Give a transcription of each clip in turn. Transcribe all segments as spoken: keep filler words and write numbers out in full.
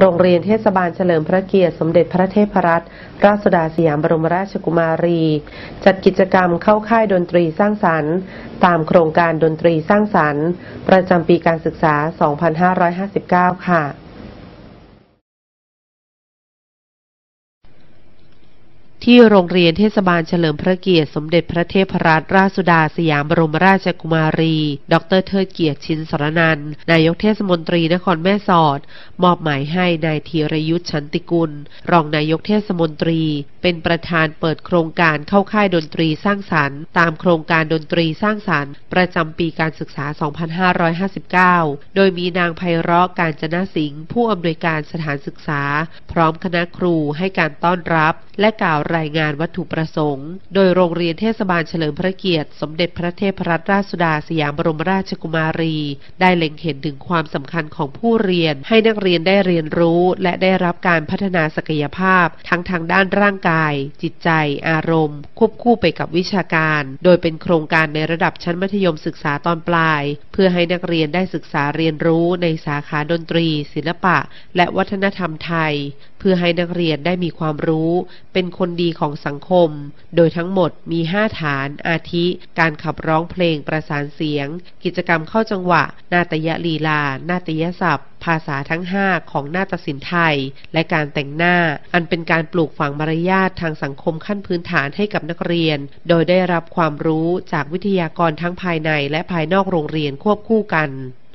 รงเรียนเทศบาลเฉลิมพระเกียรติสมเด็จพระเทพรัตนราชสุดาสยามบรมราชกุมารีจัดกิจกรรมเข้าค่ายดนตรีสร้างสรรค์ตามโครงการดนตรีสร้างสรรค์ประจำปีการศึกษา สองพันห้าร้อยห้าสิบเก้า ค่ะที่โรงเรียนเทศบาลเฉลิมพระเกียรติสมเด็จพระเทพรัตนราชสุดาสยามบรมราชกุมารีดร.เทิดเกียรติชินสรนันท์นายกเทศมนตรีนครแม่สอดมอบหมายให้นายธีรยุทธชันติกุลรองนายกเทศมนตรีเป็นประธานเปิดโครงการเข้าค่ายดนตรีสร้างสรรค์ตามโครงการดนตรีสร้างสรรค์ประจำปีการศึกษา สองพันห้าร้อยห้าสิบเก้า โดยมีนางไพเราะกาญจนสิงห์ผู้อำนวยการสถานศึกษาพร้อมคณะครูให้การต้อนรับและกล่าวรายงานวัตถุประสงค์โดยโรงเรียนเทศบาลเฉลิมพระเกียรติสมเด็จพระเทพรัตนราชสุดาสยามบรมราชกุมารีได้เล็งเห็นถึงความสำคัญของผู้เรียนให้นักเรียนได้เรียนรู้และได้รับการพัฒนาศักยภาพทั้งทางด้านร่างกายจิตใจอารมณ์ควบคู่ไปกับวิชาการโดยเป็นโครงการในระดับชั้นมัธยมศึกษาตอนปลายเพื่อให้นักเรียนได้ศึกษาเรียนรู้ในสาขาดนตรีศิลปะและวัฒนธรรมไทยเพื่อให้นักเรียนได้มีความรู้เป็นคนดีของสังคมโดยทั้งหมดมีห้าฐานอาทิการขับร้องเพลงประสานเสียงกิจกรรมเข้าจังหวะนาฏยลีลานาฏยศัพท์ภาษาทั้งห้าของนาฏศิลป์ไทยและการแต่งหน้าอันเป็นการปลูกฝังมารยาททางสังคมขั้นพื้นฐานให้กับนักเรียนโดยได้รับความรู้จากวิทยากรทั้งภายในและภายนอกโรงเรียนควบคู่กัน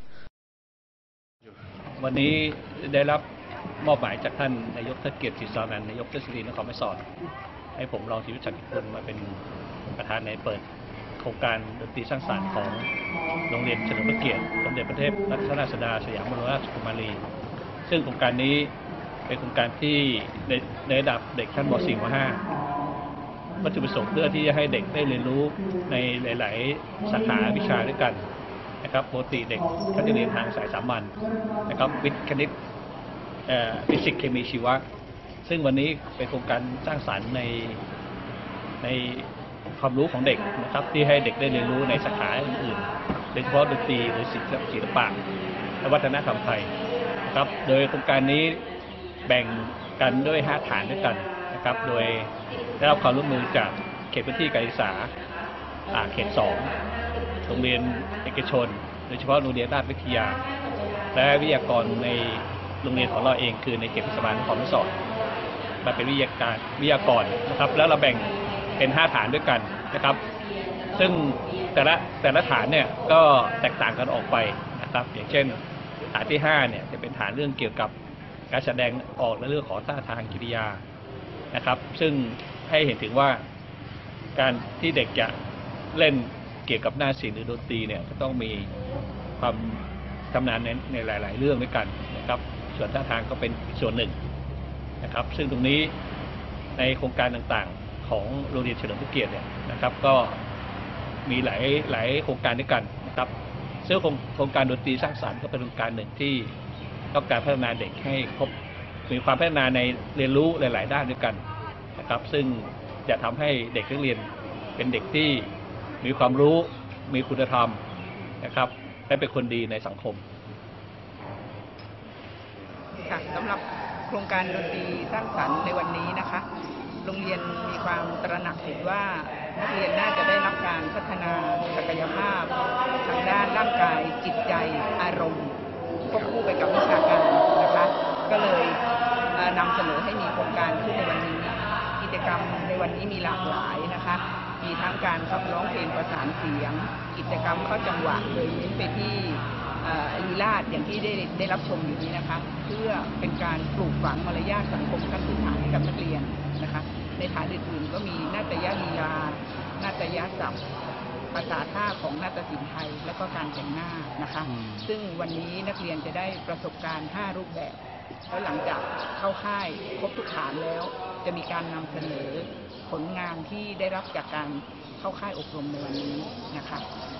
วันนี้ได้รับมอบหมายจากท่านนายกเทิดเกียรติชินสรนันท์นายกเทศมนตรีนครแม่สอดให้ผมรองธีรยุทธชันติกุลมาเป็นประธานในเปิดโครงการดนตรีสร้างสรรค์ของโรงเรียนเฉลิมพระเกียรติสมเด็จพระเทพรัตนราชสุดาสยามบรมราชกุมารีซึ่งโครงการนี้เป็นโครงการที่ในระดับเด็กชั้นม สี่ ม ห้า วัตถุประสงค์เพื่อที่จะให้เด็กได้เรียนรู้ในหลายๆสาขาวิชาด้วยกันนะครับปกติเด็กเขาจะเรียนทางสายสามัญนะครับวิทย์คณิตฟิสิกส์เคมีชีวะซึ่งวันนี้เป็นโครงการสร้างสรรค์ในในความรู้ของเด็กนะครับที่ให้เด็กได้เรียนรู้ในสาขาอื่นๆโดยเฉพาะดนตรีหรือศิลปะและวัฒนธรรมไทยนะครับโดยโครงการนี้แบ่งกันด้วยห้าฐานด้วยกันนะครับโดยได้รับความร่วมมือจากเขตพื้นที่การศึกษาเขตสองโรงเรียนเอกชนโดยเฉพาะโรงเรียนราชวิทยาและวิทยากรในโรงเรียนของเราเองคือในเขตเทศบาลนครแม่สอดมาเป็นวิทยาการวิทยากรนะครับแล้วเราแบ่งเป็นห้าฐานด้วยกันนะครับซึ่งแต่ละแต่ละฐานเนี่ยก็แตกต่างกันออกไปนะครับอย่างเช่นฐานที่ห้าเนี่ยจะเป็นฐานเรื่องเกี่ยวกับการแสดงออกในเรื่องของท่าทางกิริยานะครับซึ่งให้เห็นถึงว่าการที่เด็กจะเล่นเกี่ยวกับหน้าศิลป์หรือดนตรีเนี่ยจะต้องมีความชำนาญในในหลายๆเรื่องด้วยกันนะครับส่วนท่าทางก็เป็นส่วนหนึ่งนะครับซึ่งตรงนี้ในโครงการต่างๆของโรงเรียนเฉลิมพระเกียรติเนี่ยนะครับก็มีหลายหลายโครงการด้วยกันนะครับซึ่งโครงการดนตรีสร้างสรรค์ก็เป็นโครงการหนึ่งที่ต้องการพัฒนาเด็กให้ครบมีความพัฒนาในเรียนรู้หลายๆด้านด้วยกันนะครับซึ่งจะทำให้เด็กนักเรียนเป็นเด็กที่มีความรู้มีคุณธรรมนะครับและเป็นคนดีในสังคมค่ะสำหรับโครงการดนตรีสร้างสรรค์ในวันนี้นะคะโรงเรียนมีความตระหนักเห็นว่านักเรียนน่าจะได้รับการพัฒนาศักยภาพทางด้านร่างกายจิตใจอารมณ์ควบคู่ไปกับวิชาการนะคะก็เลยนำเสนอให้มีโครงการขึ้นในวันนี้กิจกรรมในวันนี้มีหลากหลายนะคะมีทั้งการขับร้องเพลงประสานเสียงกิจกรรมเข้าจังหวะโดยเน้นไปที่ลีลาศอย่างที่ได้ได้รับชมอยู่นี้นะคะเพื่อเป็นการปลูกฝังมารยาทสังคมขั้นพื้นฐานให้กับนักเรียนนะคะในฐานอื่นๆก็มีนาฏยลีลานาฏยศัพท์ภาษาท่าของนาฏศิลป์ไทยและก็การแต่งหน้านะคะซึ่งวันนี้นักเรียนจะได้ประสบการณ์ห้ารูปแบบแล้วหลังจากเข้าค่ายครบทุกฐานแล้วจะมีการนำเสนอผลงานที่ได้รับจากการเข้าค่ายอบรมในวันนี้นะคะ